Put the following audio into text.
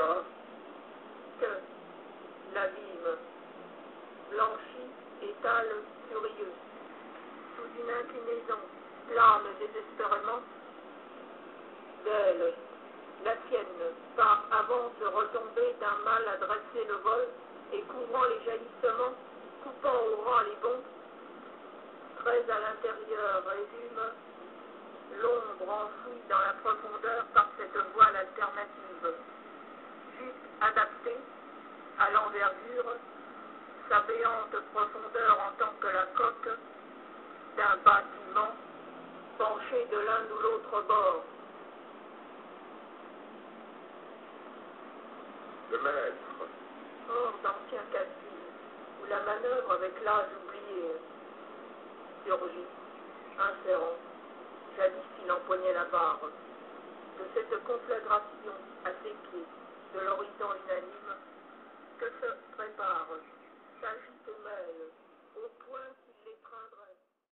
Quoi? Que l'abîme blanchit, étale, furieux, sous une inclinaison, plane désespérément, d'elle, la sienne, par avance retombée d'un mal à dresser le vol et couvrant les jaillissements, coupant au rang les bons, très à l'intérieur résume l'ombre enfouie dans la profondeur par cette voile alternative, juste adaptée à l'envergure, sa béante profondeur en tant que la coque d'un bâtiment penché de l'un ou l'autre bord. Le maître. Hors d'anciens calculs, où la manœuvre avec l'âge oublié surgit, insérant, jadis il empoignait la barre, de cette conflagration à ses pieds, de l'horizon